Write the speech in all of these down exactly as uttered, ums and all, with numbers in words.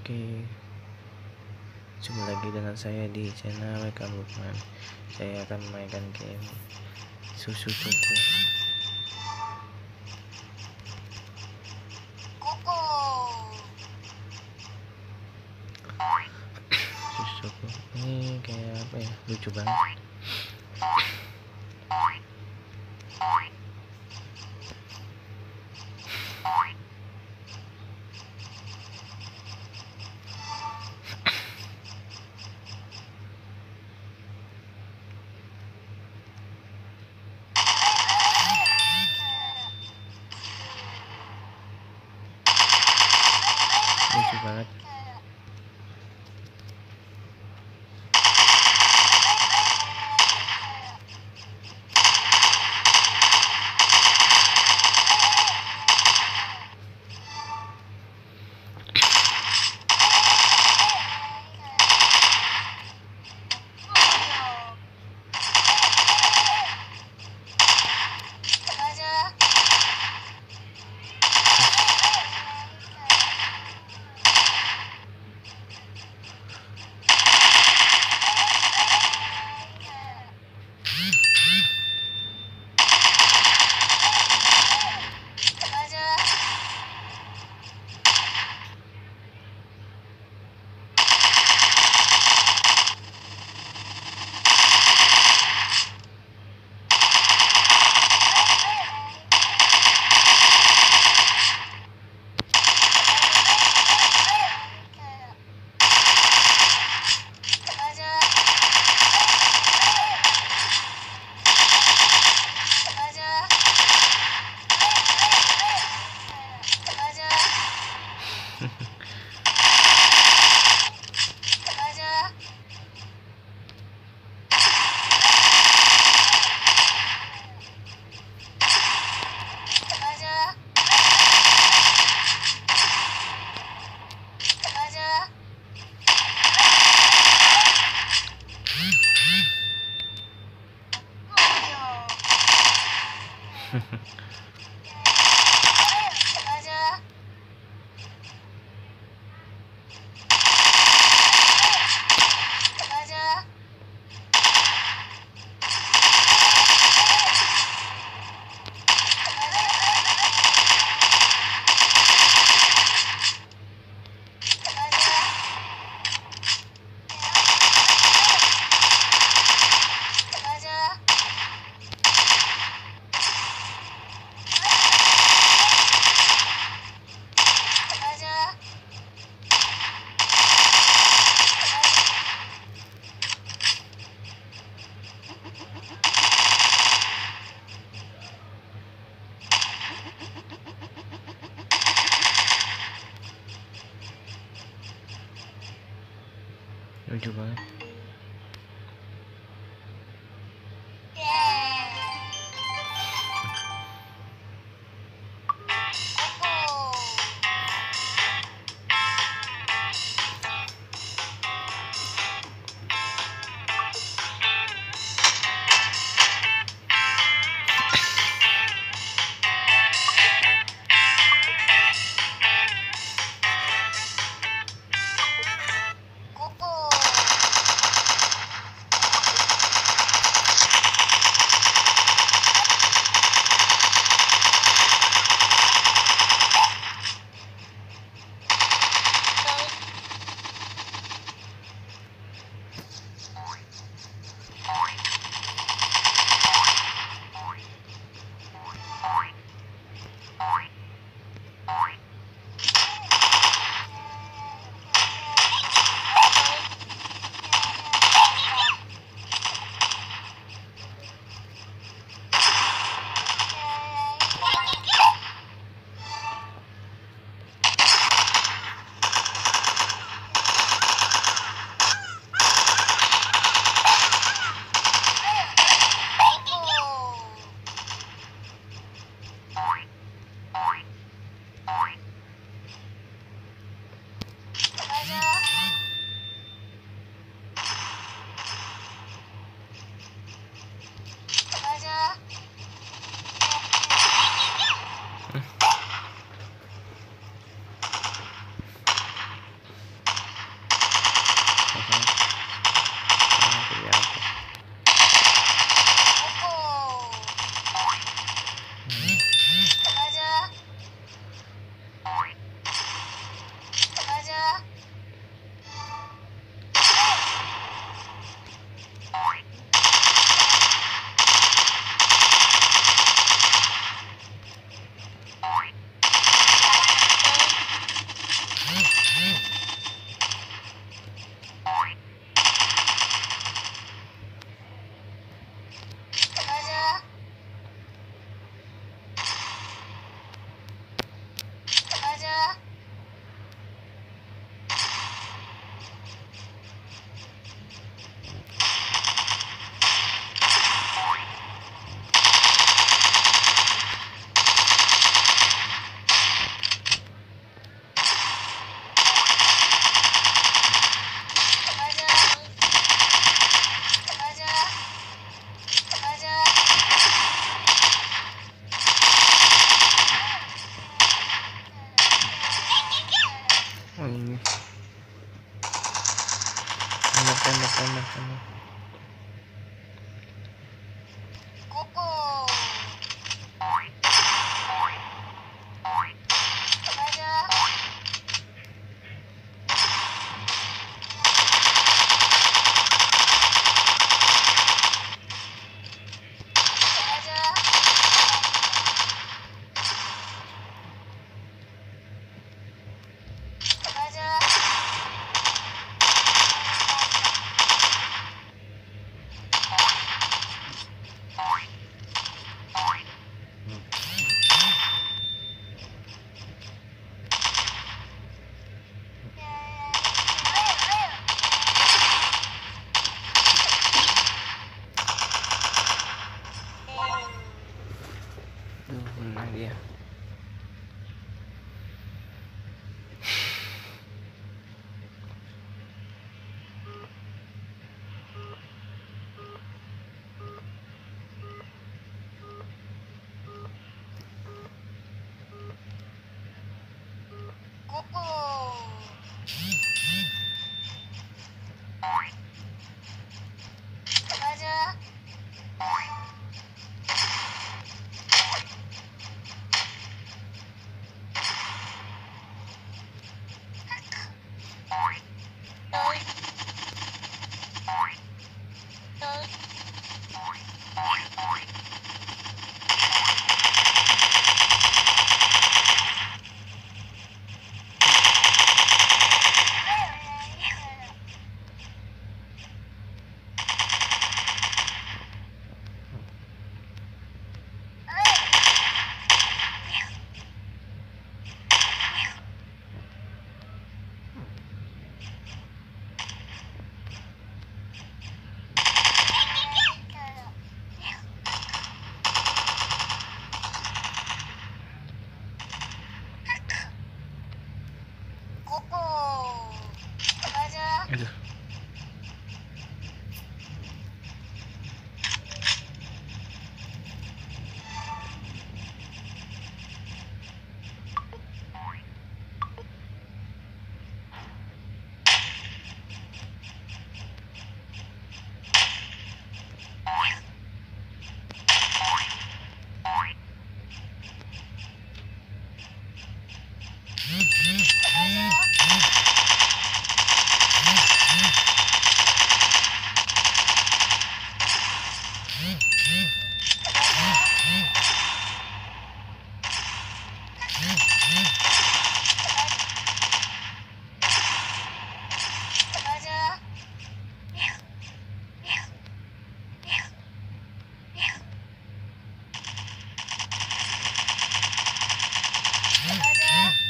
Oke, jumpa lagi dengan saya di channel Welcome Lukman. Saya akan memainkan game Susu Cuku. Susu Cuku ini kayak apa ya? Lucu banget. Lucu banget. Lucu banget. kamu. Kuku. Raja. Raja. Raja. Duh, menang dia. Kuku. Raja. Kuku. Raja. Aduh. Raja. Raja.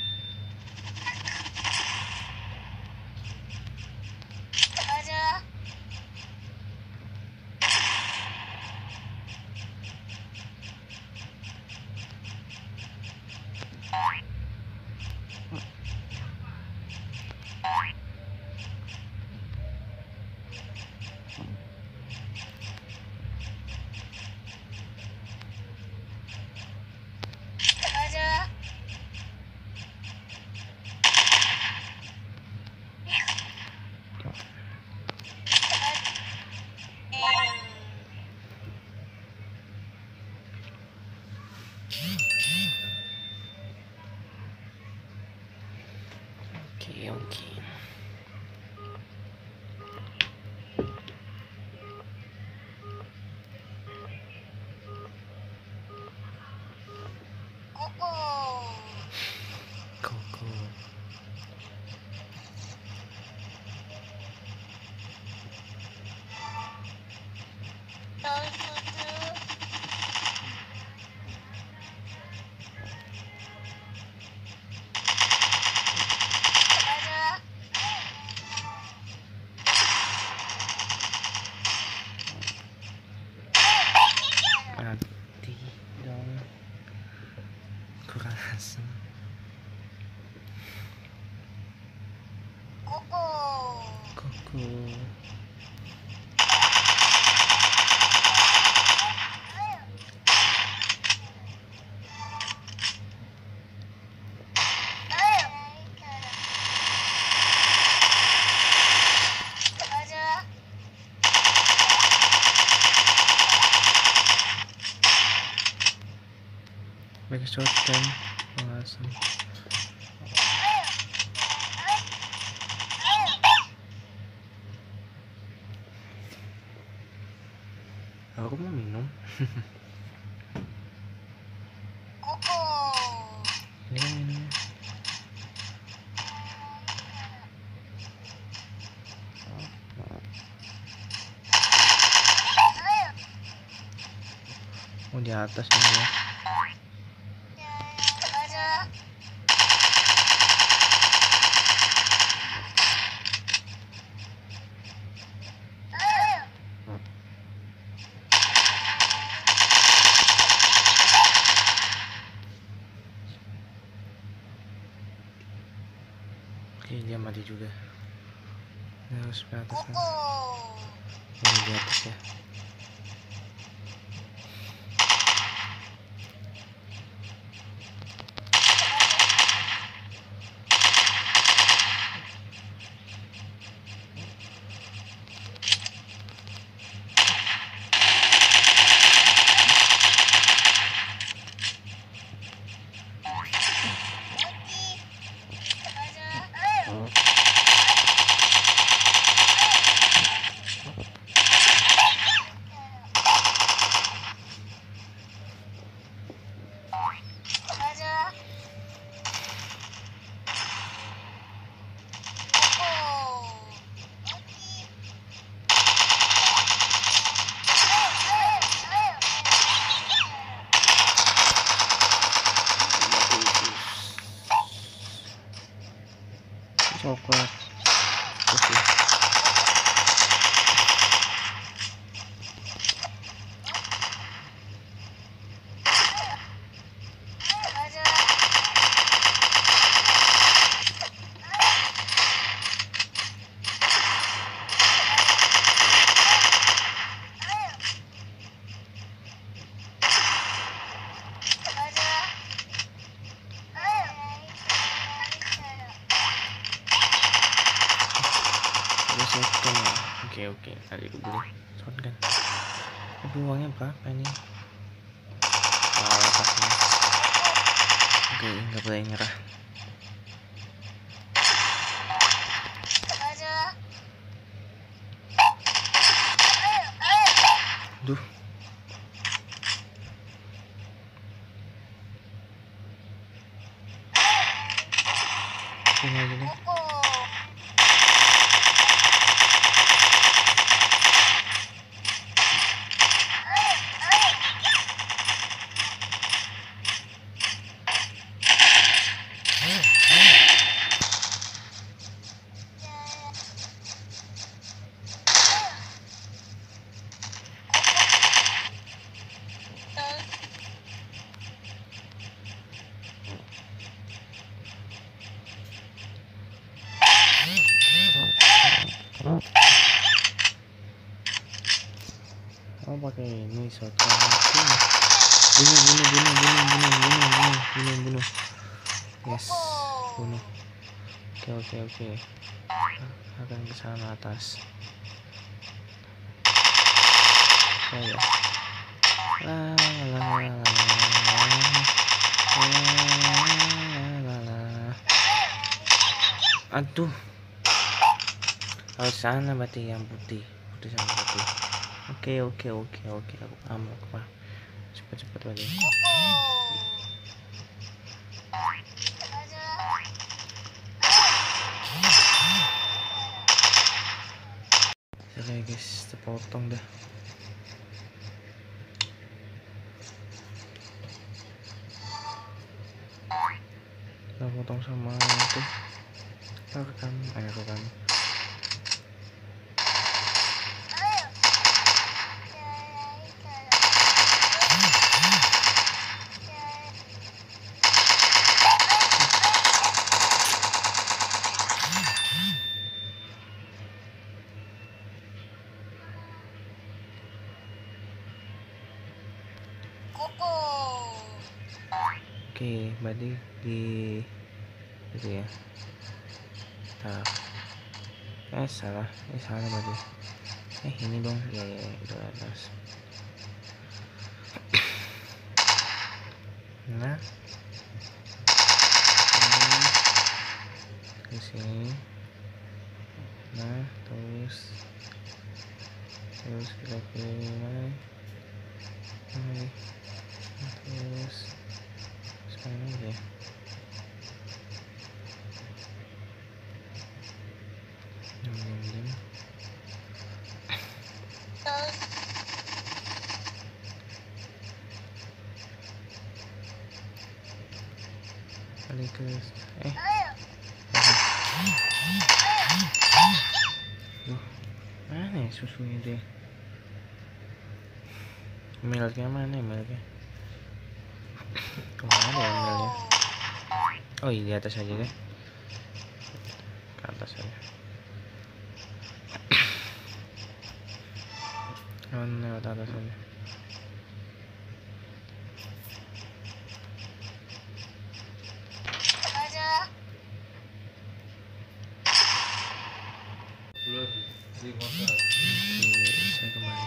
Raja. Raja. Oke, oke. Kuku. Koko. Tahu susu. Raja. Mati dong. Kurang asem. Kuku. Koko. Raja. pakai shotgun langsung. Aku mau minum. Koko. Ini kan minumnya. Oh, di atas nih ya. Ada. Oke, dia mati juga. Ini harus ke atas kan. Koko. Ini di atas ya. Ada. Coklat. Oke. Ada shotgun ya. Oke oke, tadi aku beli shotgun. Tapi uangnya berapa ini? Oh, pasnya. Oke, nggak boleh nyerah. Duh. Ini aja deh. Oh, pakai ini shotgun. Bunuh, bunuh, bunuh, bunuh, bunuh, bunuh, bunuh, bunuh, bunuh. Yes, bunuh. Oke, oke, oke. Akan ke sana atas. Oh ya. La la la la la la. Aduh. Harus sana berarti yang putih. Putih sama putih. Oke, oke, oke, oke. Aku amuk, Pak. Cepat-cepat berarti. Oke guys, terpotong dah. Kita potong sama itu. Rekam, ayo rekam. Oke, berarti di itu ya. Nah, eh salah, eh salah berarti. Eh ini dong, ya ya, ya itu atas. Nah, terus ke sini. Nah, terus terus kita pilih mana? Mana? Terus sekarang aja. Diam, diam, diam. Balik ke eh Duh, mana ya susunya deh? Milknya mana ya milknya? Kemana ya milknya? Oh iya, di atas aja deh. Ke atas aja. Oh, lewat atas aja. Bisa kembali.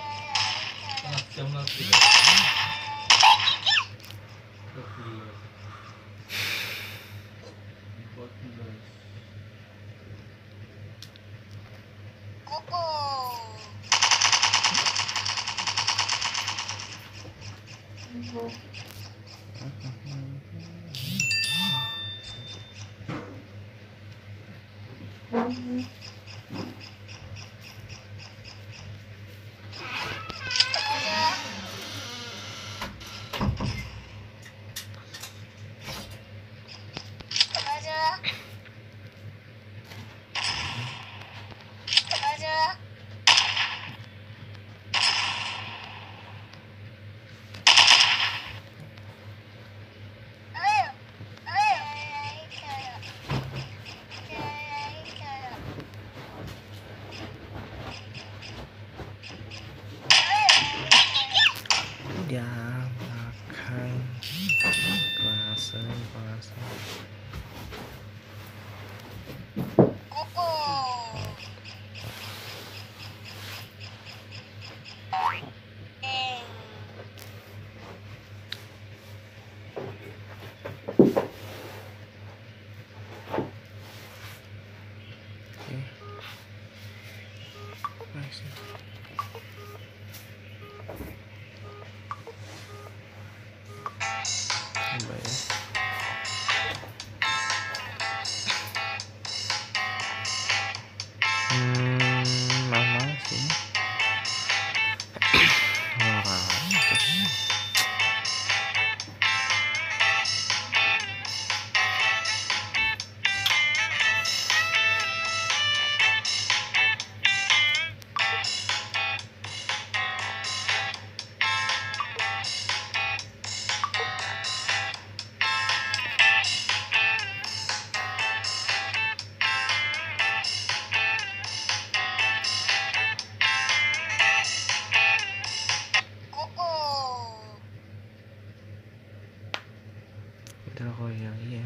Kuku. Udah makan kelas kelas Kuku. oke. Nice. Coba ya. Hmm, mana sih? Wah, Kuku. kita koyak iya.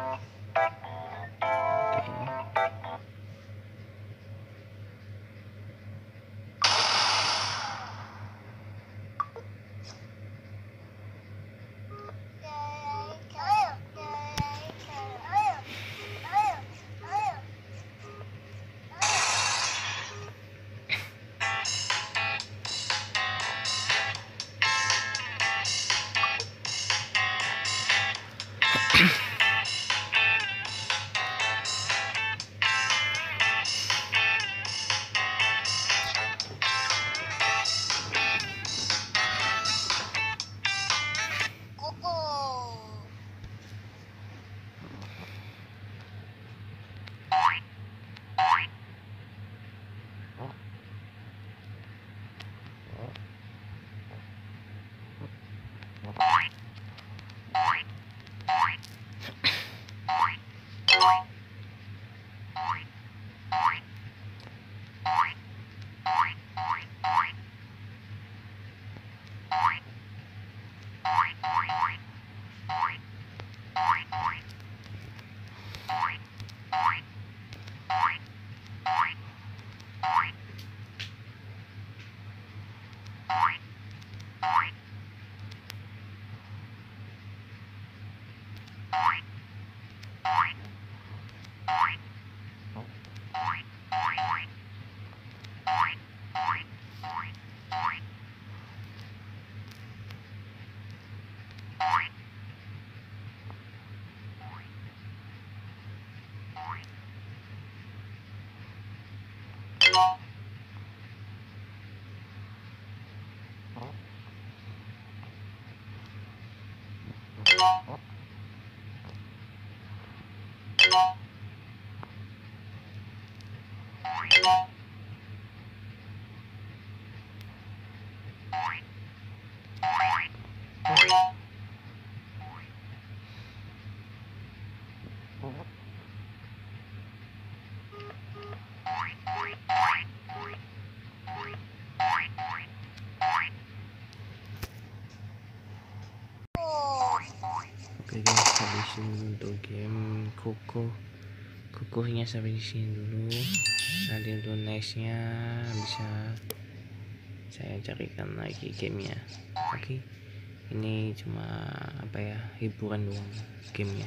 Oke guys, sampai sini untuk game Koko. Kokohnya sampai di sini dulu. Nanti untuk nextnya bisa saya carikan lagi gamenya. Oke, ini cuma apa ya, hiburan doang gamenya.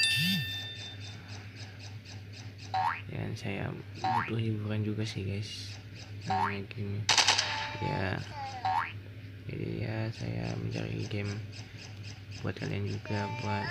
Dan saya butuh hiburan juga sih guys, namanya game ya. Jadi ya saya mencari game buat kalian juga, buat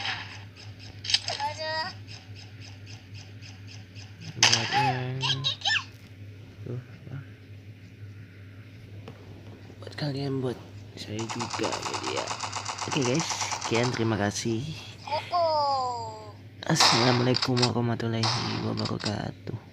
buat yang tuh apa? Buat kalian, buat saya juga jadi ya. Oke guys, sekian, terima kasih. Assalamualaikum warahmatullahi wabarakatuh.